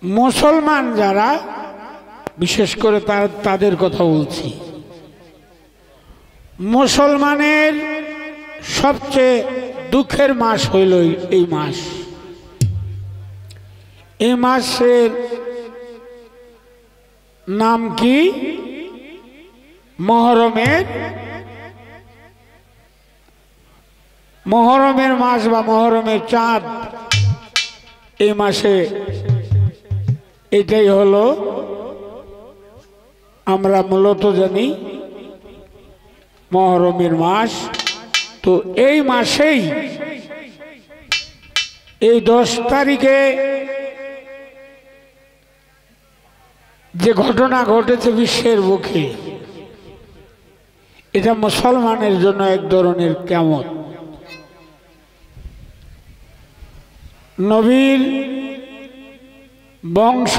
মুসলমান যারা বিশেষ করে তাদের কথা বলছি। মুসলমানের সবচেয়ে দুঃখের মাস হইল এই মাস। এই মাসের নাম কি? মহরমের মাস বা মহরমের চাঁদ। এই মাসে এটাই হলো আমরা মূলত জানি মহরমের মাস। তো এই মাসেই এই 10 তারিখে যে ঘটনা ঘটেছে বিশ্বের বুকে, এটা মুসলমানের জন্য এক ধরনের কিয়ামত। নবীর বংশ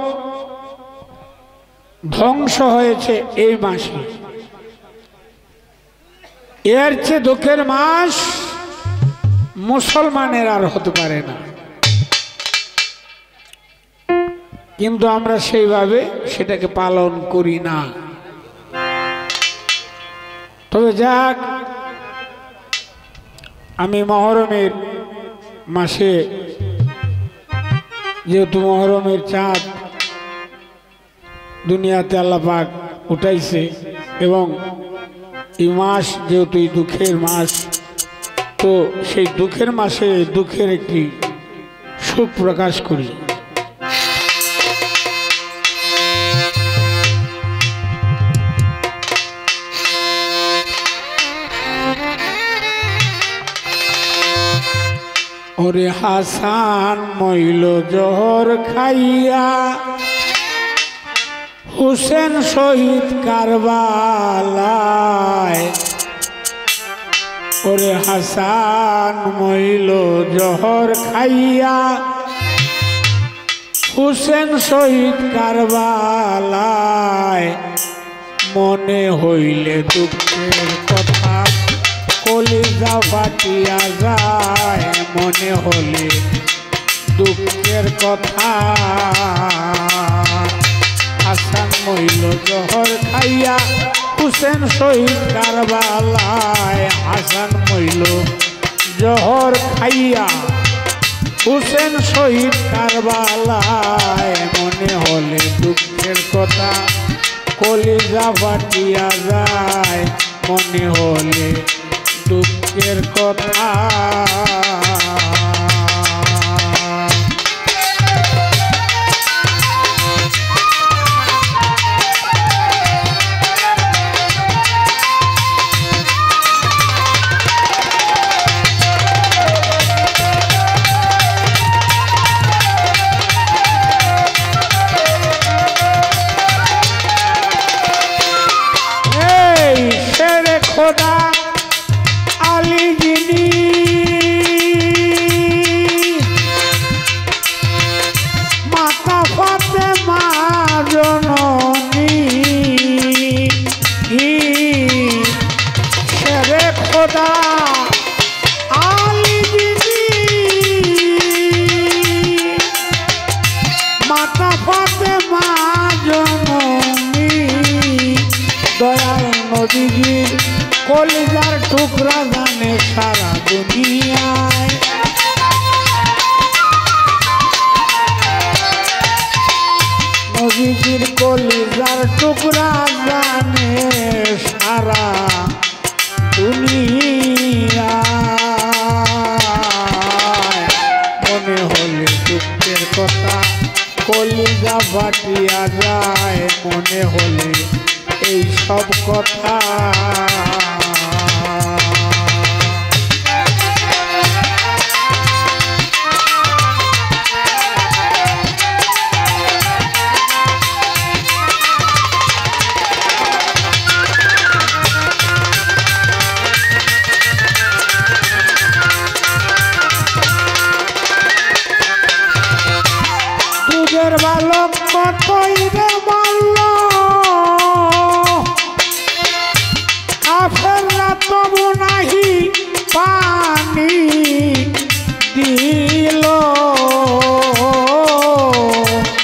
ধ্বংস হয়েছে এই মাসে। এর চেয়ে দুঃখের মাস মুসলমানের আর হতে পারে না, কিন্তু আমরা সেইভাবে সেটাকে পালন করি না। তবে যাক, আমি মহরমের মাসে, যেহেতু মহরমের চাঁদ দুনিয়াতে আল্লাহ পাক উঠাইছে এবং এই মাস যেহেতু এই দুঃখের মাস, তো সেই দুঃখের মাসে দুঃখের একটি সুখ প্রকাশ করি। ওরে হাসান মইল জহর খাইয়া, হুসেন শহীদ কারবালায়। ওরে হাসান মইল জহর খাইয়া, হুসেন শহীদ কারবালায়। মনে হইলে দুঃখের কথা কলিজা ফাটিয়া যায়, মনে হলে দুঃখের কথা। হাসান মইল জহর খাইয়া, হুসেন শহীদ কারবালায়। হাসান মইল জহর খাইয়া, হুসেন শহীদ কারবালায়। মনে হলে দুঃখের কথা কলিজা ফাটিয়া যায়, মনে হলে দুঃখের কথা। এই শেরে খোদা আলী যিনি, মাতা ফাতেমা জননী। শেরে খোদা আলী যিনি, মাতা ফাতেমা জননী। দয়াল নবীজির কলিজার টুকরা জানে সারা দুনিয়ায়। নবীজির কলিজার টুকরা জানে সারা দুনিয়ায়। মনে হলে দুঃখের কথা কলিজা ফাটিয়া যায়, মনে হলে এই সব কথা। দুধের বালক কতই রে মারল, কাফেররা তবু নাহি পানি দিল।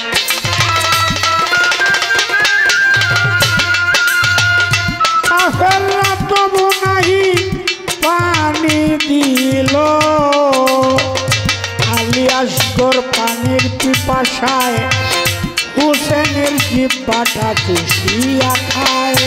গোর পানির পিপাসায় হুসেনের জিহ্বাটা চুষিয়া খায়।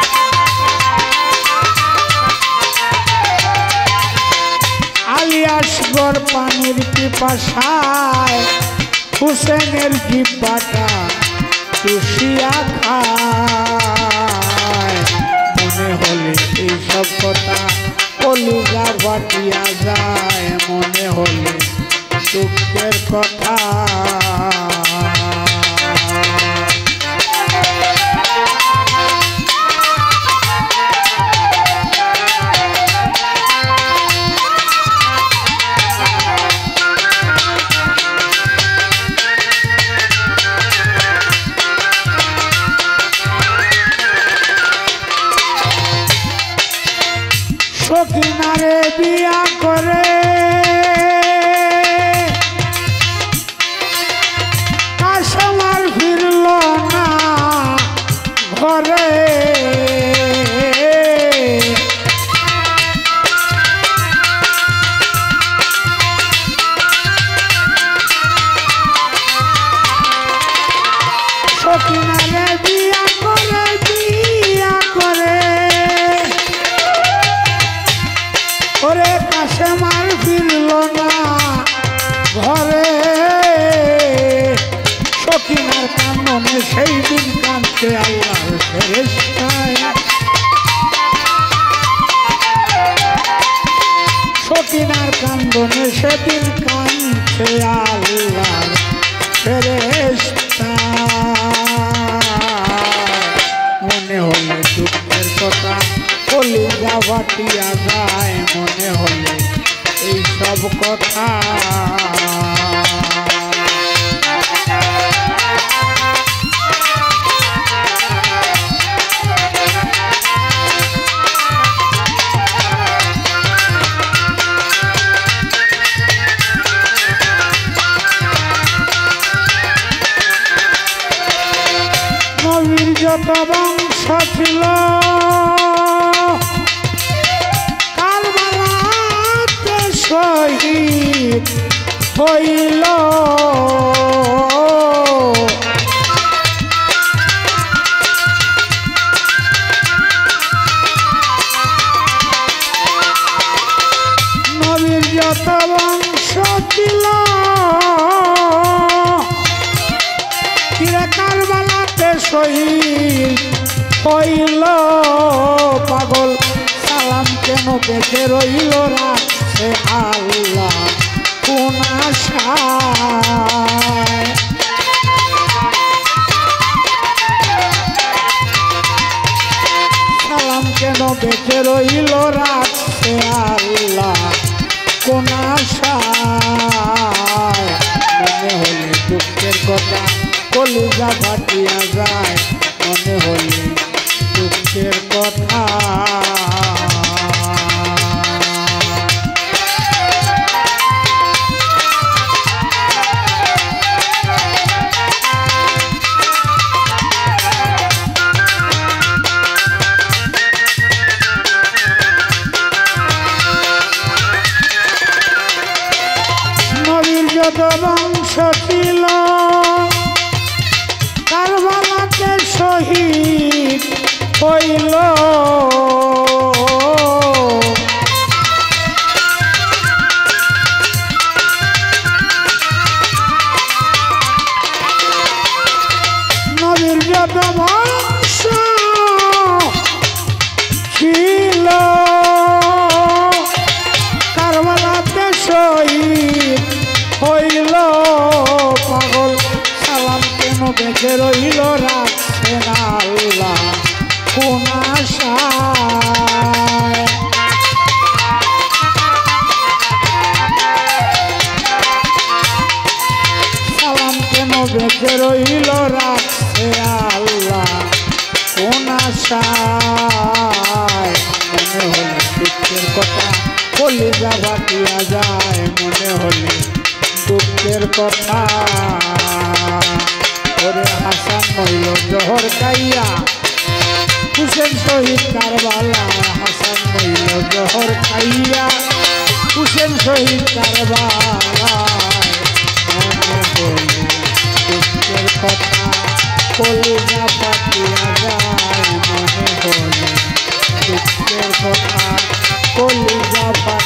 আলিয়াস গোর পানির পিপাসায় হুসেনের জিহ্বাটা চুষিয়া খায়। মনে হলে এইসব কথা কলিজা বাটিয়া যায়, মনে হলে দুঃখের কথা। সখিনারে বিয়া করে কাশমার ফিরল না ঘরে। সখিনারে বিয়া করে ওরে কাশেমার ফিরল না ঘরে। সখিনার কান্দনে সেই দিন কাঁদছে আল্লাহর ফেরেশতায়। সখিনার কান্দনে সেদিন কাঁদছে আল্লাহর ফেরেশতায়। মনে হলে দুঃখের কথা কলিজা বাটিয়া যায়, মনে হলে এইসব কথা। নবীর যত বংশ ছিল কারবালাতে শহীদ হইল। নবীর যত বংশ ছিল কারবালাতে শহীদ হইল। পাগল সালাম কেন বেঁচে রইল রাখছে আল্লাহ কোন আশায়। সালাম কেন বেঁচে রইল রাখছে আল্লাহ কোন আশায়। মনে হলে দুঃখের কথা কলিজা ফাটিয়া যায়, মনে হলে দুঃখের কথা। নবীর যত বংশ ছিল কারবালাতে শহীদ হইল। নবীর যত বংশ ছিল কারবালাতে শহীদ হইল। পাগল সালাম কেন বেঁচে রইল রাখছেন আল্লাহ কোন আশায়। সালাম কেন বেঁচে রইল রাখছে আল্লাহ কোন আশায়। মনে হলে দুঃখের কথা কলিজা বাটিয়া যায়, মনে হলে দুঃখের কথা। ওরে হাসান হইল জহর খাইয়া হুসেন শহীদ কারবালা। হাসান হইল জহর খাইয়া হুসেন শহীদ কারবালা। দুঃখের কথা কলিজা পাতিয়া যায় মনে হলে দুঃখের কথা কলিজা